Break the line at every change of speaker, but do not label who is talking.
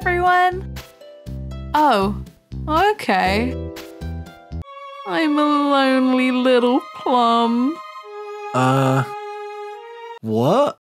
everyone. Oh, okay. I'm a lonely little plum.
What?